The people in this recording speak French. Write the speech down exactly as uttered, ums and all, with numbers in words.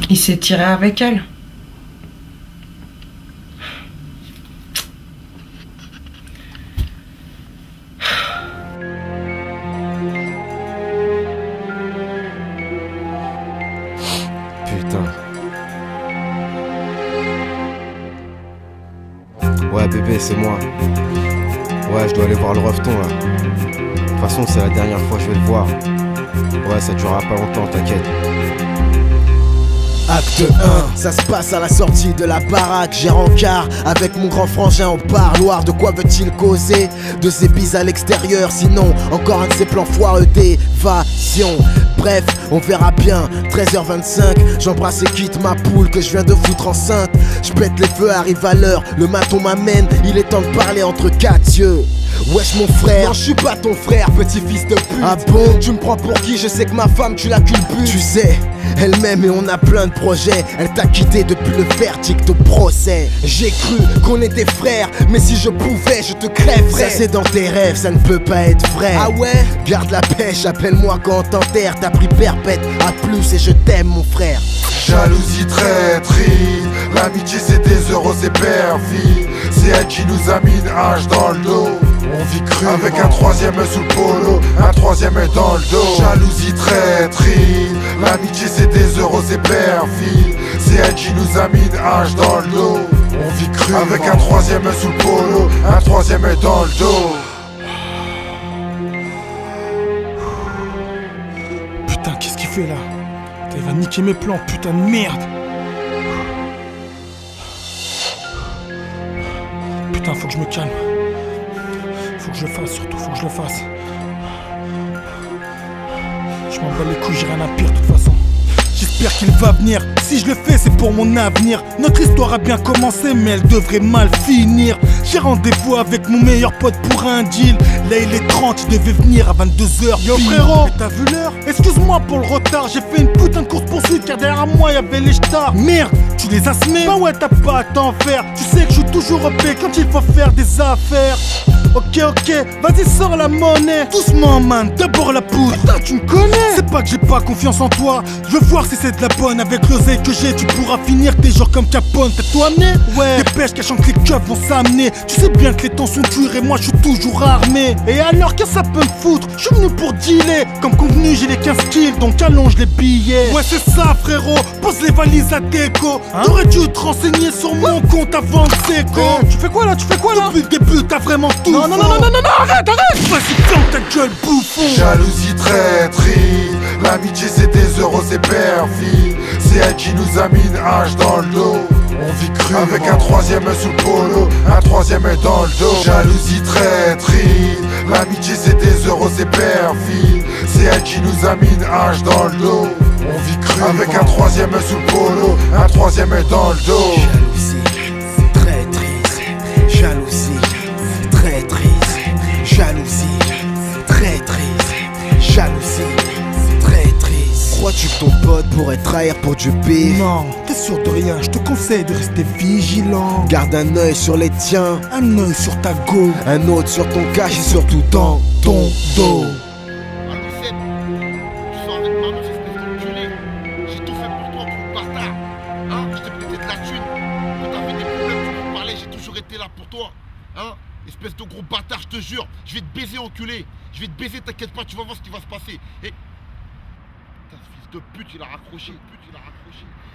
Il s'est tiré avec elle. Putain. Ouais bébé, c'est moi. Ouais, je dois aller voir le refton là. De toute façon, c'est la dernière fois que je vais le voir. Ouais, ça durera pas longtemps, t'inquiète. Acte un, ça se passe à la sortie de la baraque. J'ai rencard avec mon grand frangin au parloir. De quoi veut-il causer? De ses bises à l'extérieur. Sinon, encore un de ses plans foireux d'évasion. Bref, on verra bien. treize heures vingt-cinq, j'embrasse et quitte ma poule que je viens de foutre enceinte. Je pète les feux, arrive à l'heure. Le maton m'amène, il est temps de parler entre quatre yeux. Wesh mon frère, non je suis pas ton frère, petit fils de pute. Ah bon, tu me prends pour qui? Je sais que ma femme tu la culbutes. Tu sais, elle m'aime et on a plein de projets. Elle t'a quitté depuis le verdict au procès. J'ai cru qu'on était frères, mais si je pouvais je te crèverais. Ça c'est dans tes rêves, ça ne peut pas être vrai. Ah ouais? Garde la pêche, appelle-moi quand on t'enterre. T'as pris perpète, à plus et je t'aime mon frère. Jalousie, traîtrise, l'amitié c'est des euros, c'est perfide. C'est elle qui nous a mis une hache dans le dos. On vit cru avec un troisième sous le polo, un troisième est dans le dos. Jalousie, traîtrise, l'amitié c'est des euros, c'est perfide. C'est elle qui nous a mis une hache dans le dos. On vit cru avec un troisième sous le polo, un troisième est dans le dos. Putain, qu'est-ce qu'il fait là? Il va niquer mes plans, putain de merde. Putain, faut que je me calme. Faut que je le fasse, surtout, faut que je le fasse. Je m'en bats les couilles, j'ai rien à pire de toute façon. J'espère qu'il va venir. Si je le fais, c'est pour mon avenir. Notre histoire a bien commencé, mais elle devrait mal finir. J'ai rendez-vous avec mon meilleur pote pour un deal. Là il est trente, il devait venir à vingt-deux heures. Yo frérot, mais t'as vu l'heure? Excuse-moi pour le retard, j'ai fait une putain de course poursuite car derrière moi y'avait les stars. Merde, tu les as semés? Bah ouais, t'as pas à t'en faire. Tu sais que je suis toujours O P quand il faut faire des affaires. Ok ok, vas-y sors la monnaie. Doucement man, d'abord la poudre. Putain tu me connais. C'est pas que j'ai pas confiance en toi. Je veux voir si c'est de la bonne. Avec l'oseille que j'ai, tu pourras finir tes jours comme Capone. T'as tout amené? Ouais. Dépêche cachant que les keufs vont s'amener. Tu sais bien que les temps sont durs et moi je suis toujours armé. Et alors que ça peut me foutre? Je suis venu pour dealer. Comme convenu j'ai les quinze kills donc allonge les billets. Ouais c'est ça frérot, pose les valises à déco. Hein? T'aurais dû te renseigner sur mon compte avant de séco. Hein? Tu fais quoi là? Tu fais quoi là? Depuis le début t'as vraiment tout. Non non non non non non non arrête arrête. Vas-y ferme ta gueule bouffon. Jalousie, traîtrise, l'amitié c'est des euros, c'est perfide. C'est elle qui nous a mis une hache dans le dos. On vit cru avec un troisième sous le polo, un troisième est dans le dos. Jalousie, traîtrise, l'amitié c'est des euros, c'est perfide. C'est elle qui nous a mis une hache dans le dos. On vit cru avec un troisième sous le polo, un troisième est dans le dos. Jalousie, traîtrise, jalousie, traîtrise, jalousie, traîtrise, jalousie, traîtrise. Crois-tu que ton pote pourrait trahir pour du bif? Non, t'es sûr de rien, je te conseille de rester vigilant. Garde un œil sur les tiens, un œil sur ta go, un autre sur ton cache et surtout dans ton dos. J'ai tout fait pour toi, gros bâtard. Hein? Je t'ai prêté de la thune. Quand t'avais des problèmes, tu me parlais, j'ai toujours été là pour toi. Hein? Espèce de gros bâtard, je te jure. Je vais te baiser, enculé. Je vais te baiser, t'inquiète pas, tu vas voir ce qui va se passer. Et... Putain, ce fils de pute, il a raccroché. Pute, il a raccroché.